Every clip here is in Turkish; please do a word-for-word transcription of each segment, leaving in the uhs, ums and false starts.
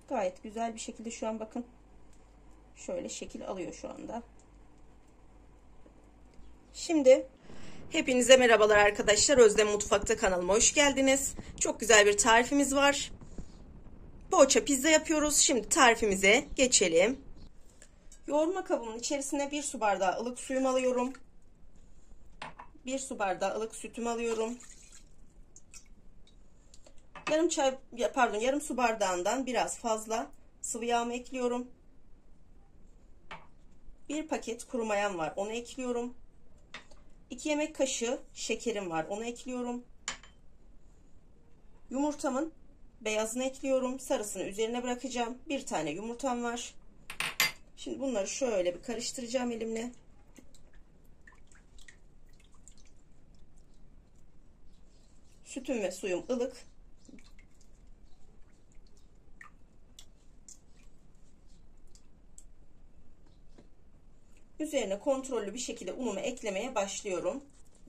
Gayet güzel bir şekilde şu an bakın. Şöyle şekil alıyor şu anda. Şimdi hepinize merhabalar arkadaşlar. Özlem Mutfak'ta kanalıma hoş geldiniz. Çok güzel bir tarifimiz var. Poğaça pizza yapıyoruz. Şimdi tarifimize geçelim. Yoğurma kabımın içerisine bir su bardağı ılık suyumu alıyorum. bir su bardağı ılık sütümü alıyorum. Yarım çay pardon yarım su bardağından biraz fazla sıvı yağımı ekliyorum. Bir paket kuru mayam var, onu ekliyorum. iki yemek kaşığı şekerim var, onu ekliyorum. Yumurtamın beyazını ekliyorum. Sarısını üzerine bırakacağım. Bir tane yumurtam var. Şimdi bunları şöyle bir karıştıracağım elimle. Sütüm ve suyum ılık. Üzerine kontrollü bir şekilde unumu eklemeye başlıyorum.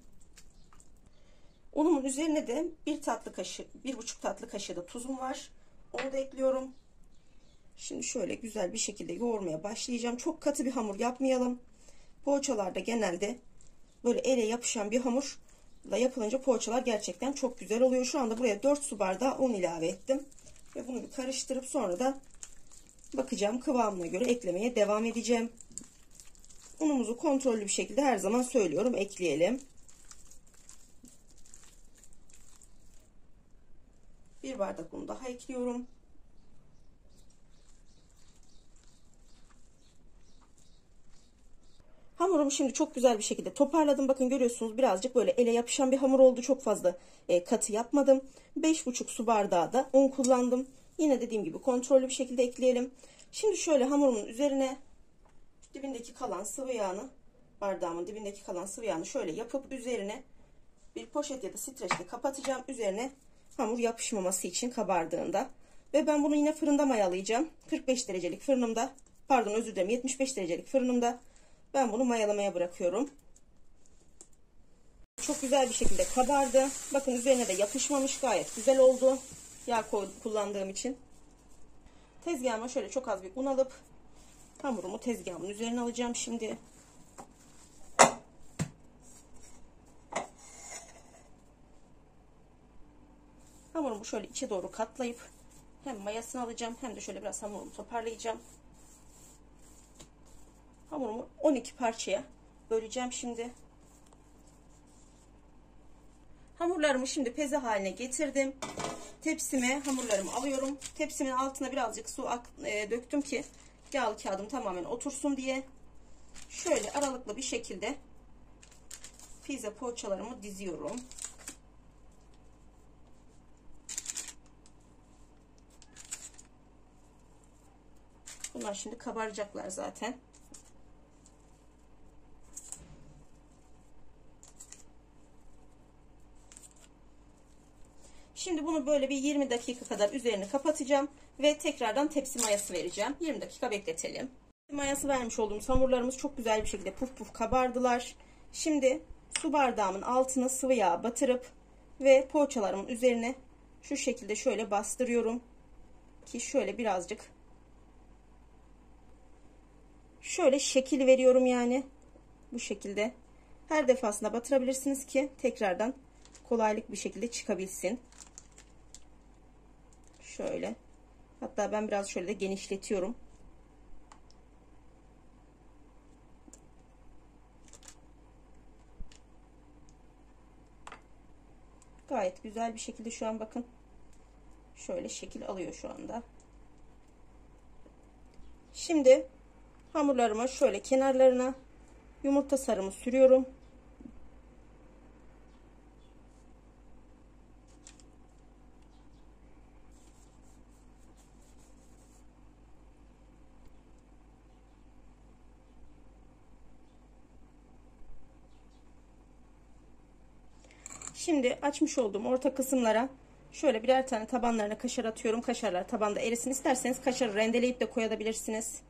Unumun üzerine de bir tatlı kaşığı, bir buçuk tatlı kaşığı da tuzum var. Onu da ekliyorum. Şimdi şöyle güzel bir şekilde yoğurmaya başlayacağım. Çok katı bir hamur yapmayalım. Poğaçalarda genelde böyle ele yapışan bir hamurla yapılınca poğaçalar gerçekten çok güzel oluyor. Şu anda buraya dört su bardağı un ilave ettim. Ve bunu bir karıştırıp sonra da bakacağım, kıvamına göre eklemeye devam edeceğim. Unumuzu kontrollü bir şekilde her zaman söylüyorum, ekleyelim. Bir bardak un daha ekliyorum. Hamurumu şimdi çok güzel bir şekilde toparladım. Bakın görüyorsunuz, birazcık böyle ele yapışan bir hamur oldu. Çok fazla e, katı yapmadım. beş buçuk su bardağı da un kullandım. Yine dediğim gibi kontrollü bir şekilde ekleyelim. Şimdi şöyle hamurumun üzerine dibindeki kalan sıvı yağını, bardağımın dibindeki kalan sıvı yağını şöyle yapıp üzerine bir poşet ya da streçle kapatacağım. Üzerine hamur yapışmaması için kabardığında. Ve ben bunu yine fırında mayalayacağım. kırk beş derecelik fırınımda, pardon özür dilerim, yetmiş beş derecelik fırınımda ben bunu mayalamaya bırakıyorum. Çok güzel bir şekilde kabardı. Bakın üzerine de yapışmamış, gayet güzel oldu. Yağ kullandığım için. Tezgahıma şöyle çok az bir un alıp hamurumu tezgahımın üzerine alacağım şimdi. Hamurumu şöyle içe doğru katlayıp hem mayasını alacağım hem de şöyle biraz hamurumu toparlayacağım. Hamurumu on iki parçaya böleceğim şimdi. Hamurlarımı şimdi peze haline getirdim. Tepsime hamurlarımı alıyorum. Tepsimin altına birazcık su e, döktüm ki yağlı kağıdım tamamen otursun diye. Şöyle aralıklı bir şekilde pizza poğaçalarımı diziyorum. Bunlar şimdi kabaracaklar zaten. Şimdi bunu böyle bir yirmi dakika kadar üzerini kapatacağım ve tekrardan tepsi mayası vereceğim. yirmi dakika bekletelim. Mayası vermiş olduğumuz hamurlarımız çok güzel bir şekilde puf puf kabardılar. Şimdi su bardağımın altına sıvı yağ batırıp ve poğaçalarımın üzerine şu şekilde şöyle bastırıyorum ki şöyle birazcık şöyle şekil veriyorum, yani bu şekilde her defasında batırabilirsiniz ki tekrardan kolaylık bir şekilde çıkabilsin. Şöyle, hatta ben biraz şöyle de genişletiyorum. Gayet güzel bir şekilde şu an bakın şöyle şekil alıyor şu anda. Şimdi hamurlarıma şöyle kenarlarına yumurta sarımı sürüyorum. Şimdi açmış olduğum orta kısımlara şöyle birer tane tabanlarına kaşar atıyorum. Kaşarlar tabanda erisin. İsterseniz kaşarı rendeleyip de koyabilirsiniz.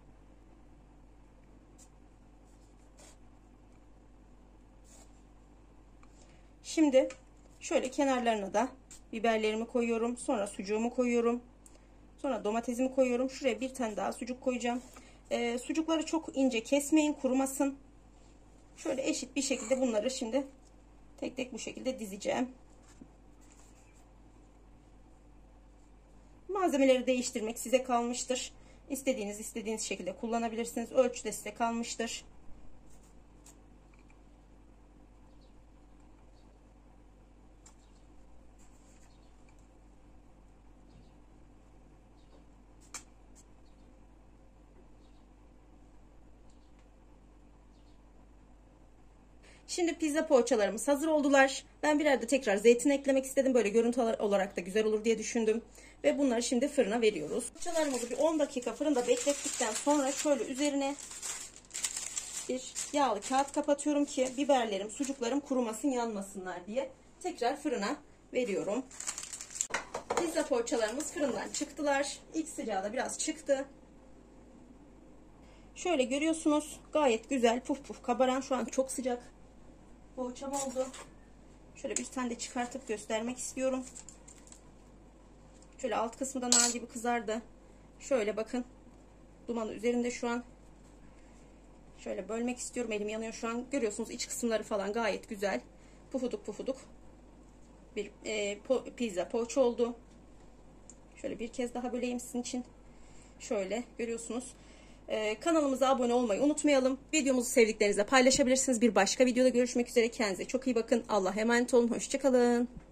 Şimdi şöyle kenarlarına da biberlerimi koyuyorum. Sonra sucuğumu koyuyorum. Sonra domatesimi koyuyorum. Şuraya bir tane daha sucuk koyacağım. Ee, sucukları çok ince kesmeyin, kurumasın. Şöyle eşit bir şekilde bunları şimdi tek tek bu şekilde dizeceğim. Malzemeleri değiştirmek size kalmıştır. İstediğiniz istediğiniz şekilde kullanabilirsiniz. Ölçü de size kalmıştır. Şimdi pizza poğaçalarımız hazır oldular. Ben birer de tekrar zeytin eklemek istedim. Böyle görüntü olarak da güzel olur diye düşündüm. Ve bunları şimdi fırına veriyoruz. Poğaçalarımızı bir on dakika fırında beklettikten sonra şöyle üzerine bir yağlı kağıt kapatıyorum ki biberlerim, sucuklarım kurumasın, yanmasınlar diye. Tekrar fırına veriyorum. Pizza poğaçalarımız fırından çıktılar. İlk sıcağı da biraz çıktı. Şöyle görüyorsunuz, gayet güzel puf puf kabaran, şu an çok sıcak poğaçam oldu. Şöyle bir tane de çıkartıp göstermek istiyorum. Şöyle alt kısmı da nar gibi kızardı. Şöyle bakın, dumanı üzerinde şu an. Şöyle bölmek istiyorum, elim yanıyor şu an. Görüyorsunuz iç kısımları falan gayet güzel. Pufuduk pufuduk bir e, po pizza poğaça oldu. Şöyle bir kez daha böleyim sizin için. Şöyle görüyorsunuz. Ee, kanalımıza abone olmayı unutmayalım. Videomuzu sevdiklerinizle paylaşabilirsiniz. Bir başka videoda görüşmek üzere. Kendinize çok iyi bakın. Allah'a emanet olun. Hoşça kalın.